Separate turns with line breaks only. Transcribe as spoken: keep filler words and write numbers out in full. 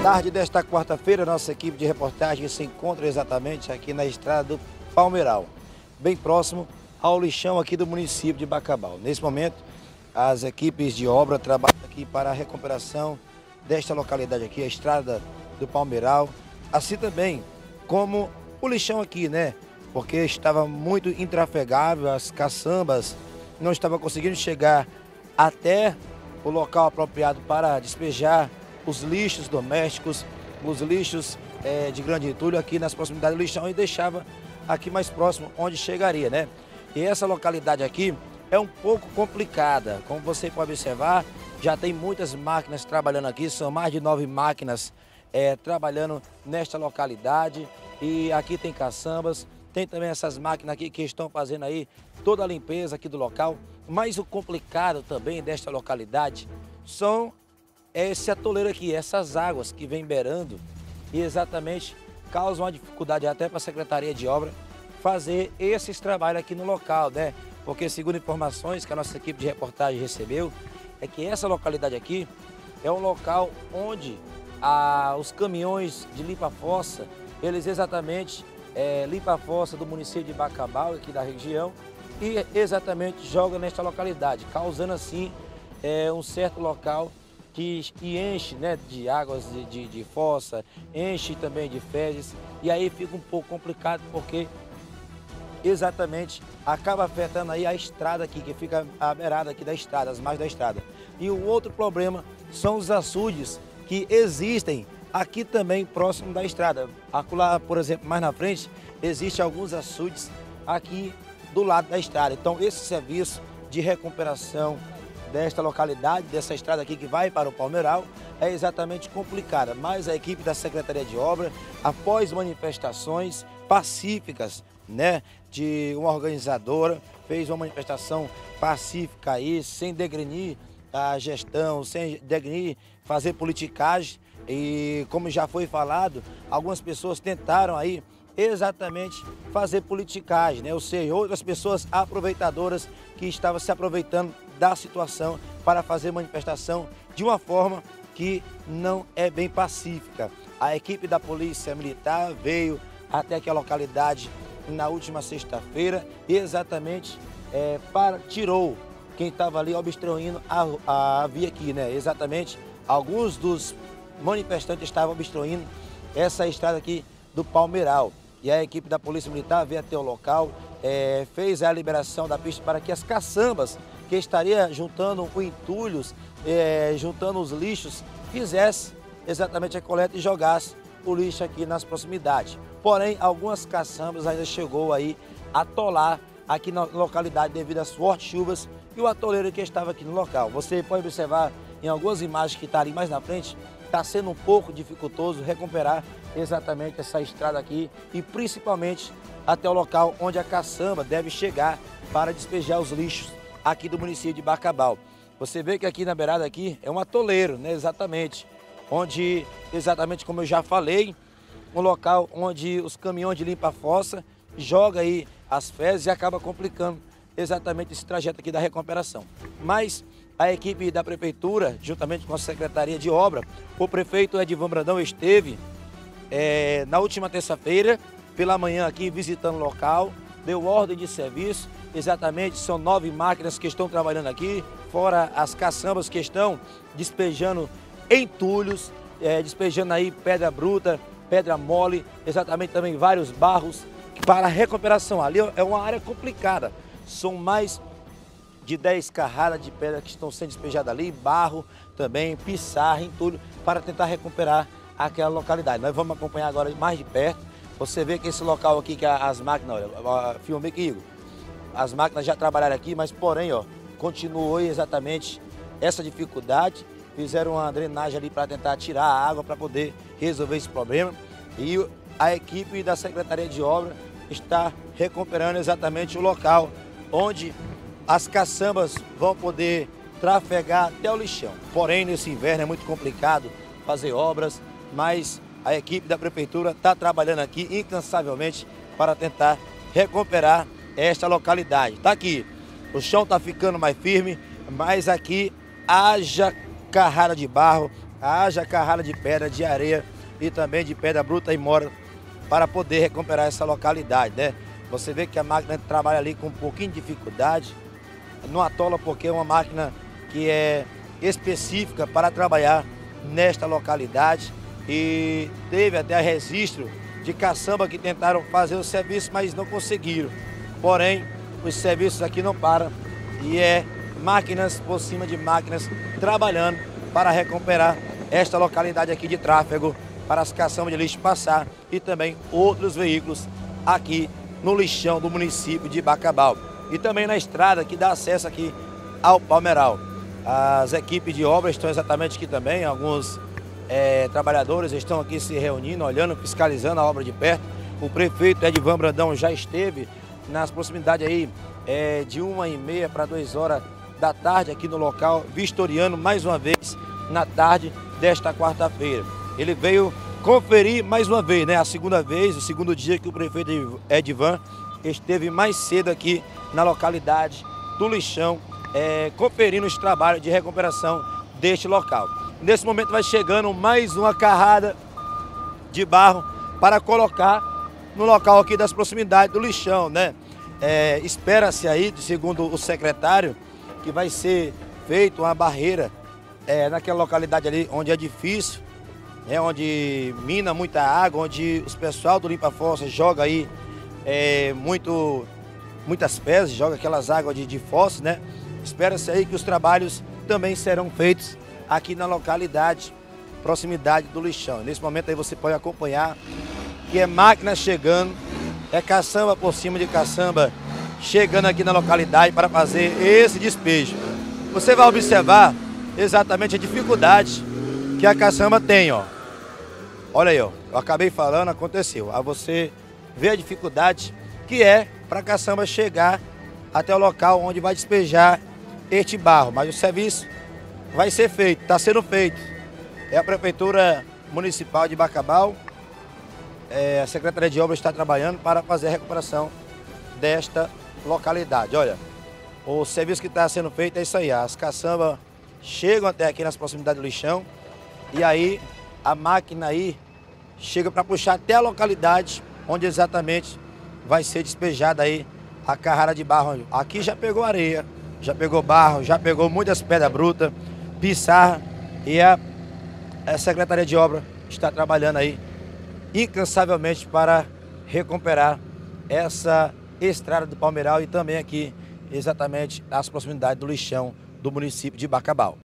Tarde desta quarta-feira, nossa equipe de reportagem se encontra exatamente aqui na estrada do Palmeiral, bem próximo ao lixão aqui do município de Bacabal. Nesse momento, as equipes de obra trabalham aqui para a recuperação desta localidade aqui, a estrada do Palmeiral, assim também como o lixão aqui, né? Porque estava muito intrafegável, as caçambas não estavam conseguindo chegar até o local apropriado para despejar os lixos domésticos, os lixos é, de grande entulho aqui nas proximidades do lixão e deixava aqui mais próximo onde chegaria, né? E essa localidade aqui é um pouco complicada, como você pode observar, já tem muitas máquinas trabalhando aqui, são mais de nove máquinas é, trabalhando nesta localidade e aqui tem caçambas, tem também essas máquinas aqui que estão fazendo aí toda a limpeza aqui do local, mas o complicado também desta localidade são esse atoleiro aqui, essas águas que vem beirando e exatamente causam uma dificuldade até para a Secretaria de Obra fazer esses trabalhos aqui no local, né? Porque segundo informações que a nossa equipe de reportagem recebeu, é que essa localidade aqui é um local onde ah, os caminhões de limpa-fossa, eles exatamente é, limpam a fossa do município de Bacabal, aqui da região, e exatamente jogam nesta localidade, causando assim é, um certo local que enche, né, de águas de, de, de fossa, enche também de fezes, e aí fica um pouco complicado porque exatamente acaba afetando aí a estrada aqui, que fica a beirada aqui da estrada, as margens da estrada. E o outro problema são os açudes que existem aqui também próximo da estrada. Acolá, por exemplo, mais na frente, existem alguns açudes aqui do lado da estrada. Então esse serviço de recuperação desta localidade, dessa estrada aqui que vai para o Palmeiral, é exatamente complicada. Mas a equipe da Secretaria de Obra, após manifestações pacíficas, né, de uma organizadora, fez uma manifestação pacífica aí, sem degrenir a gestão, sem degrenir fazer politicagem. E como já foi falado, algumas pessoas tentaram aí exatamente fazer politicagem, né? Ou seja, outras pessoas aproveitadoras que estavam se aproveitando da situação para fazer manifestação de uma forma que não é bem pacífica. A equipe da Polícia Militar veio até aquela localidade na última sexta-feira e exatamente é, para, tirou quem estava ali obstruindo a, a via aqui, né? Exatamente, alguns dos manifestantes estavam obstruindo essa estrada aqui do Palmeiral. E a equipe da Polícia Militar veio até o local, é, fez a liberação da pista para que as caçambas que estaria juntando o entulhos, é, juntando os lixos, fizesse exatamente a coleta e jogasse o lixo aqui nas proximidades. Porém, algumas caçambas ainda chegou aí a atolar aqui na localidade devido às fortes chuvas e o atoleiro que estava aqui no local. Você pode observar em algumas imagens que está ali mais na frente, está sendo um pouco dificultoso recuperar exatamente essa estrada aqui e principalmente até o local onde a caçamba deve chegar para despejar os lixos aqui do município de Bacabal. Você vê que aqui na beirada aqui é um atoleiro, né, exatamente, onde, exatamente como eu já falei, um local onde os caminhões de limpa-fossa jogam aí as fezes e acaba complicando exatamente esse trajeto aqui da recuperação. Mas a equipe da Prefeitura, juntamente com a Secretaria de Obra, o prefeito Edivan Brandão esteve é, na última terça-feira, pela manhã aqui visitando o local, deu ordem de serviço, exatamente são nove máquinas que estão trabalhando aqui, fora as caçambas que estão despejando entulhos, é, despejando aí pedra bruta, pedra mole, exatamente também vários barros para a recuperação. Ali é uma área complicada, são mais de dez carradas de pedra que estão sendo despejadas ali, barro também, pissarra, entulho, para tentar recuperar aquela localidade. Nós vamos acompanhar agora mais de perto. Você vê que esse local aqui, que as máquinas, olha, filmei aqui, Igor, as máquinas já trabalharam aqui, mas porém, ó, continuou exatamente essa dificuldade. Fizeram uma drenagem ali para tentar tirar a água para poder resolver esse problema. E a equipe da Secretaria de Obra está recuperando exatamente o local onde as caçambas vão poder trafegar até o lixão. Porém, nesse inverno é muito complicado fazer obras, mas a equipe da Prefeitura está trabalhando aqui incansavelmente para tentar recuperar esta localidade. Está aqui, o chão está ficando mais firme, mas aqui haja carrada de barro, haja carrada de pedra, de areia e também de pedra bruta e mora para poder recuperar essa localidade, né? Você vê que a máquina trabalha ali com um pouquinho de dificuldade, não atola porque é uma máquina que é específica para trabalhar nesta localidade e teve até registro de caçamba que tentaram fazer o serviço, mas não conseguiram. Porém, os serviços aqui não param e é máquinas por cima de máquinas trabalhando para recuperar esta localidade aqui de tráfego para as caçambas de lixo passar e também outros veículos aqui no lixão do município de Bacabal e também na estrada que dá acesso aqui ao Palmeiral. As equipes de obra estão exatamente aqui também, alguns é, trabalhadores estão aqui se reunindo, olhando, fiscalizando a obra de perto. O prefeito Edivan Brandão já esteve nas proximidades aí é, de uma e meia para duas horas da tarde aqui no local, vistoriando mais uma vez na tarde desta quarta-feira. Ele veio conferir mais uma vez, né? A segunda vez, o segundo dia que o prefeito Edivan esteve mais cedo aqui na localidade do lixão, é, conferindo os trabalhos de recuperação deste local. Nesse momento vai chegando mais uma carrada de barro para colocar no local aqui das proximidades do lixão, né? É, espera-se aí, segundo o secretário, que vai ser feita uma barreira é, naquela localidade ali onde é difícil, né, onde mina muita água, onde os pessoal do Limpa Fossa joga aí é, muito, muitas pedras, joga aquelas águas de, de fossa, né? Espera-se aí que os trabalhos também serão feitos aqui na localidade, proximidade do lixão. Nesse momento aí você pode acompanhar que é máquina chegando, é caçamba por cima de caçamba chegando aqui na localidade para fazer esse despejo. Você vai observar exatamente a dificuldade que a caçamba tem, ó. Olha aí, ó. Eu acabei falando, aconteceu. Aí você vê a dificuldade que é para a caçamba chegar até o local onde vai despejar este barro. Mas o serviço vai ser feito, está sendo feito. É a Prefeitura Municipal de Bacabal, é, a Secretaria de Obras está trabalhando para fazer a recuperação desta localidade. Olha, o serviço que está sendo feito é isso aí. As caçambas chegam até aqui nas proximidades do lixão e aí a máquina aí chega para puxar até a localidade onde exatamente vai ser despejada aí a carrada de barro. Aqui já pegou areia, já pegou barro, já pegou muitas pedras brutas, pissarra e a, a Secretaria de Obra está trabalhando aí incansavelmente para recuperar essa estrada do Palmeiral e também aqui exatamente as proximidades do lixão do município de Bacabal.